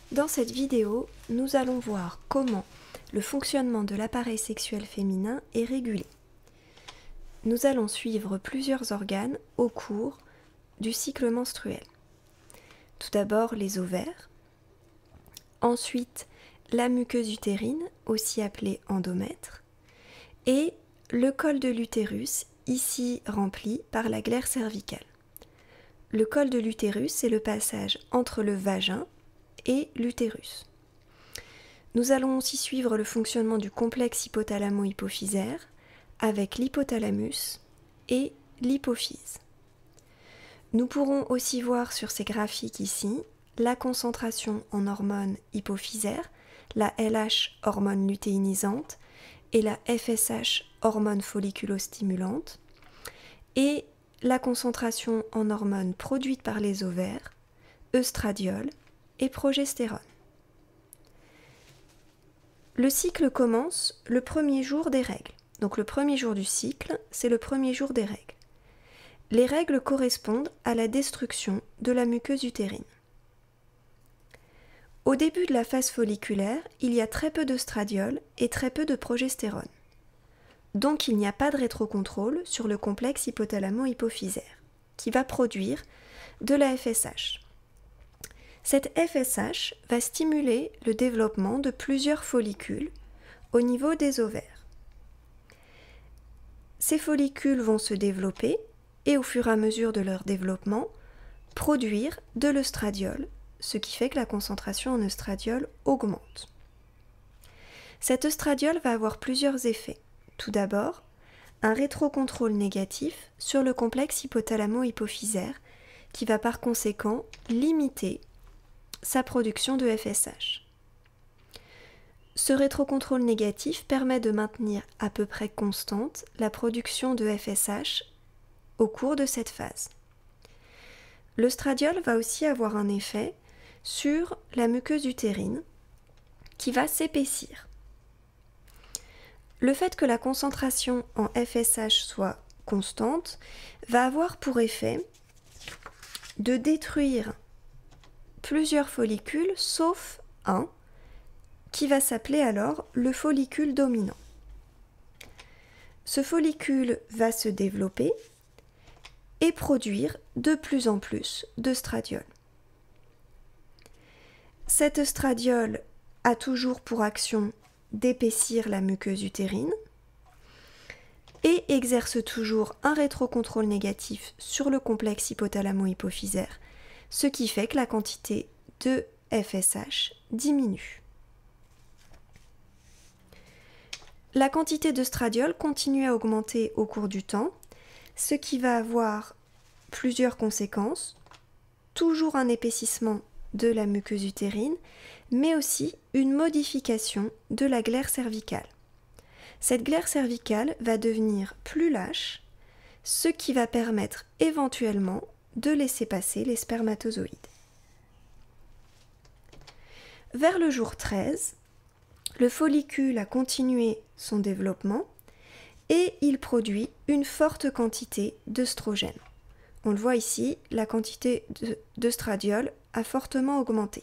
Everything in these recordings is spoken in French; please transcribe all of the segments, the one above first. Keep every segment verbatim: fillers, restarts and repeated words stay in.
Dans cette vidéo, nous allons voir comment le fonctionnement de l'appareil sexuel féminin est régulé. Nous allons suivre plusieurs organes au cours du cycle menstruel. Tout d'abord les ovaires, ensuite la muqueuse utérine, aussi appelée endomètre, et le col de l'utérus, ici rempli par la glaire cervicale. Le col de l'utérus, c'est le passage entre le vagin et l'utérus. Nous allons aussi suivre le fonctionnement du complexe hypothalamo-hypophysaire avec l'hypothalamus et l'hypophyse. Nous pourrons aussi voir sur ces graphiques ici la concentration en hormones hypophysaires, la L H hormone lutéinisante et la F S H hormone folliculostimulante, et la concentration en hormones produites par les ovaires, œstradiol et progestérone. Le cycle commence le premier jour des règles. Donc le premier jour du cycle, c'est le premier jour des règles. Les règles correspondent à la destruction de la muqueuse utérine. Au début de la phase folliculaire, il y a très peu d'œstradiol et très peu de progestérone. Donc il n'y a pas de rétrocontrôle sur le complexe hypothalamo-hypophysaire, qui va produire de la F S H. Cette F S H va stimuler le développement de plusieurs follicules au niveau des ovaires. Ces follicules vont se développer et au fur et à mesure de leur développement, produire de l'œstradiol, ce qui fait que la concentration en œstradiol augmente. Cet œstradiol va avoir plusieurs effets. Tout d'abord, un rétrocontrôle négatif sur le complexe hypothalamo-hypophysaire qui va par conséquent limiter sa production de F S H. Ce rétrocontrôle négatif permet de maintenir à peu près constante la production de F S H au cours de cette phase. L'œstradiol va aussi avoir un effet sur la muqueuse utérine qui va s'épaissir. Le fait que la concentration en F S H soit constante va avoir pour effet de détruire plusieurs follicules sauf un qui va s'appeler alors le follicule dominant. Ce follicule va se développer et produire de plus en plus d'œstradiol. Cet œstradiol a toujours pour action d'épaissir la muqueuse utérine et exerce toujours un rétrocontrôle négatif sur le complexe hypothalamo-hypophysaire, ce qui fait que la quantité de F S H diminue. La quantité d'œstradiol continue à augmenter au cours du temps, ce qui va avoir plusieurs conséquences, toujours un épaississement de la muqueuse utérine, mais aussi une modification de la glaire cervicale. Cette glaire cervicale va devenir plus lâche, ce qui va permettre éventuellement de laisser passer les spermatozoïdes. Vers le jour treize, le follicule a continué son développement et il produit une forte quantité d'œstrogène. On le voit ici, la quantité d'œstradiol a fortement augmenté.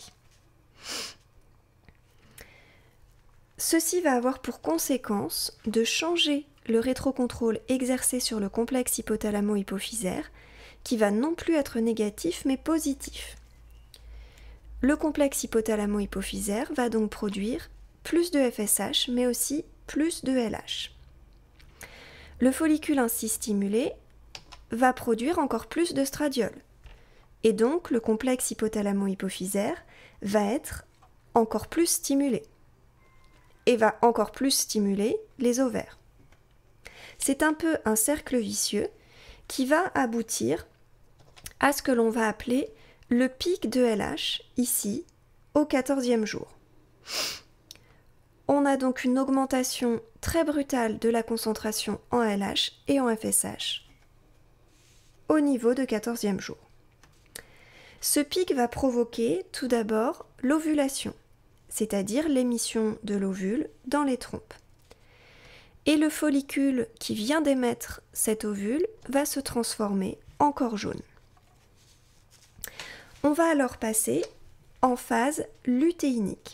Ceci va avoir pour conséquence de changer le rétrocontrôle exercé sur le complexe hypothalamo-hypophysaire, qui va non plus être négatif mais positif. Le complexe hypothalamo-hypophysaire va donc produire plus de F S H mais aussi plus de L H. Le follicule ainsi stimulé va produire encore plus d'œstradiol et donc le complexe hypothalamo-hypophysaire va être encore plus stimulé et va encore plus stimuler les ovaires. C'est un peu un cercle vicieux qui va aboutir à ce que l'on va appeler le pic de L H, ici, au quatorzième jour. On a donc une augmentation très brutale de la concentration en L H et en F S H au niveau de quatorzième jour. Ce pic va provoquer tout d'abord l'ovulation, c'est-à-dire l'émission de l'ovule dans les trompes. Et le follicule qui vient d'émettre cet ovule va se transformer en corps jaune. On va alors passer en phase lutéinique.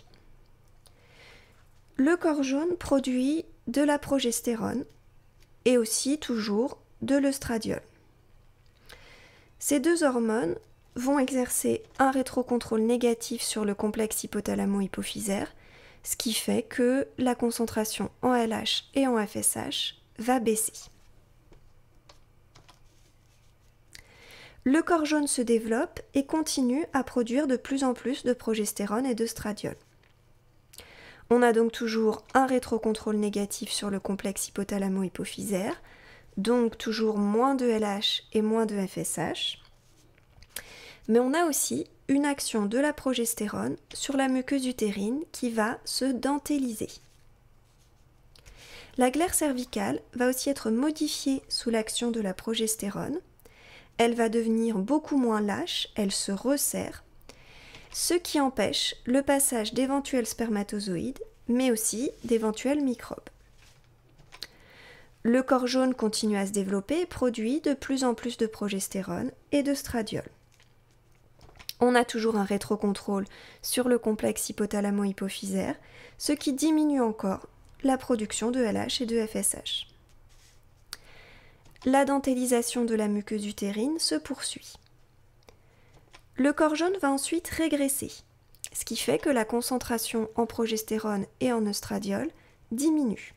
Le corps jaune produit de la progestérone et aussi toujours de l'œstradiol. Ces deux hormones vont exercer un rétrocontrôle négatif sur le complexe hypothalamo-hypophysaire, ce qui fait que la concentration en L H et en F S H va baisser. Le corps jaune se développe et continue à produire de plus en plus de progestérone et d'œstradiol. On a donc toujours un rétrocontrôle négatif sur le complexe hypothalamo-hypophysaire, donc toujours moins de L H et moins de F S H. Mais on a aussi une action de la progestérone sur la muqueuse utérine qui va se dentelliser. La glaire cervicale va aussi être modifiée sous l'action de la progestérone. Elle va devenir beaucoup moins lâche, elle se resserre, ce qui empêche le passage d'éventuels spermatozoïdes, mais aussi d'éventuels microbes. Le corps jaune continue à se développer et produit de plus en plus de progestérone et d'œstradiol. On a toujours un rétrocontrôle sur le complexe hypothalamo-hypophysaire, ce qui diminue encore la production de L H et de F S H. La dentellisation de la muqueuse utérine se poursuit. Le corps jaune va ensuite régresser, ce qui fait que la concentration en progestérone et en œstradiol diminue.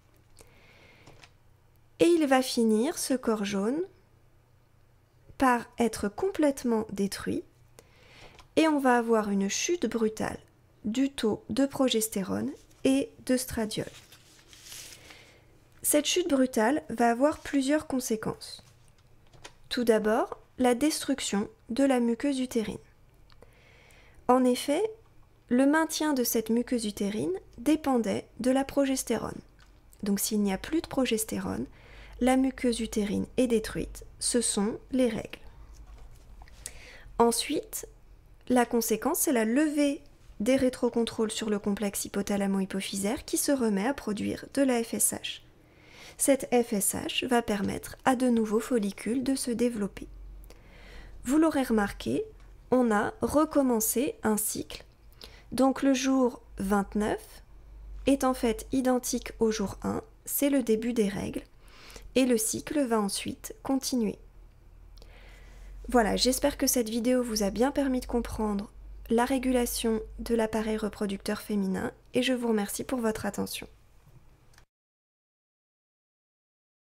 Et il va finir, ce corps jaune, par être complètement détruit et on va avoir une chute brutale du taux de progestérone et d'œstradiol. Cette chute brutale va avoir plusieurs conséquences. Tout d'abord, la destruction de la muqueuse utérine. En effet, le maintien de cette muqueuse utérine dépendait de la progestérone. Donc s'il n'y a plus de progestérone, la muqueuse utérine est détruite, ce sont les règles. Ensuite, la conséquence, c'est la levée des rétrocontrôles sur le complexe hypothalamo-hypophysaire qui se remet à produire de la F S H. Cette F S H va permettre à de nouveaux follicules de se développer. Vous l'aurez remarqué, on a recommencé un cycle. Donc le jour vingt-neuf est en fait identique au jour un, c'est le début des règles, et le cycle va ensuite continuer. Voilà, j'espère que cette vidéo vous a bien permis de comprendre la régulation de l'appareil reproducteur féminin et je vous remercie pour votre attention.